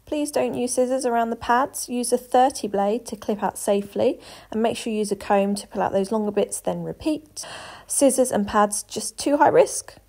please don't use scissors around the pads. Use a 30 blade to clip out safely, and make sure you use a comb to pull out those longer bits, then repeat. Scissors and pads, just too high risk.